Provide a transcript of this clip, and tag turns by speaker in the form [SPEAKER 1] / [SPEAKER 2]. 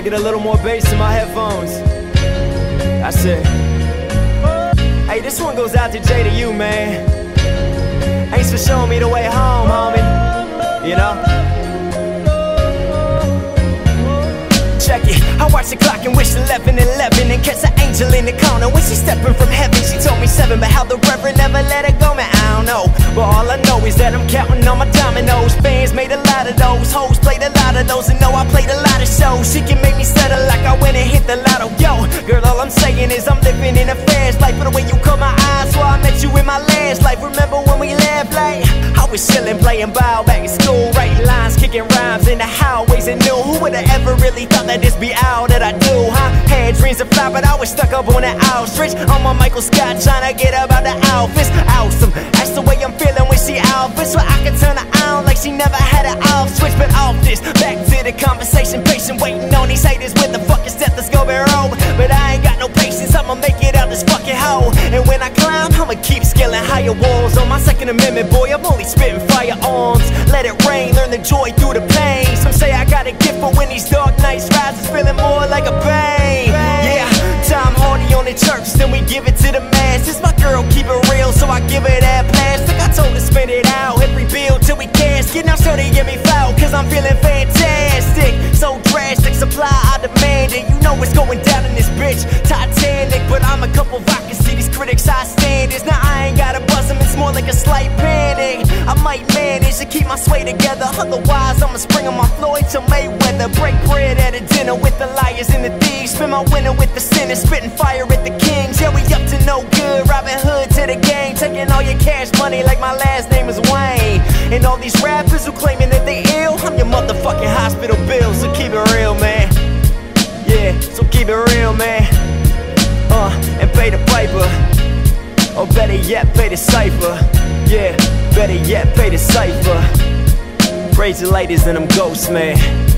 [SPEAKER 1] I get a little more bass in my headphones. That's it. Hey, this one goes out to Jay, to you, man. Thanks for showing me the way home, homie. You know? Check it. I watch the clock and wish 11:11 and catch an angel in the corner. When she stepping from heaven, she told me 7, but how the Reverend never let her go, man, I don't know. But all I know is that I'm counting on my dominoes. Fans made a lot of those, hoes played a lot of those, and know I played a lot of shows. She can make me settle like I went and hit the lotto. Yo, girl, all I'm saying is I'm living in a fast life. But the way you caught my eyes, so I met you in my last life. Remember when we laughed like I was chilling, playing ball back in school, writing lines, kicking rhymes in the hallways and knew. Who would've ever really thought that this be all that I do, huh? Had dreams to fly, but I was stuck up on that ostrich. On my Michael Scott, trying to get up out the outfits. Awesome, that's the way I'm feeling when she outfits. So I can turn her on like she never had an off switch. But off this, back to the conversation. Patient, waiting on these haters with the fucking stethoscope and roll. But I ain't got no patience, I'ma make it out this fucking hole. And when I climb, I'ma keep scaling higher walls. On my Second Amendment, boy, I'm only spitting firearms. Let it rain, learn the joy through the pain. Some say I got a gift, but when these dark nights rise, it's feeling more like a pain. Yeah, time hardy on the church, then we give it to the masses. My girl keep it real, so I give her that plastic. I told her spend it out, every bill till we casket. Now sure they give me foul, cause I'm feeling fantastic. So drastic, supply I demand it. You know it's going down in this bitch, Titanic. But I'm a couple vodkas, see these critics high standards. Now I ain't gotta buzz them, it's more like a slight panic. I might manage to keep my sway together, otherwise I'ma spring on my Floyd to Mayweather. Break bread at a dinner with the liars and the thieves. Spend my winter with the sinners, spitting fire at the kings. Yeah, we up to no good, Robin Hood to the gang. Taking all your cash money like my last name is Wayne. And all these rappers who claiming that they ill, I'm your motherfucking hospital bill, so keep it real, man. Yeah, so keep it real, man. And pay the piper. Or better yet, pay the Cypher. Yeah, better yet, pay the Cypher. Crazy ladies and them ghosts, man.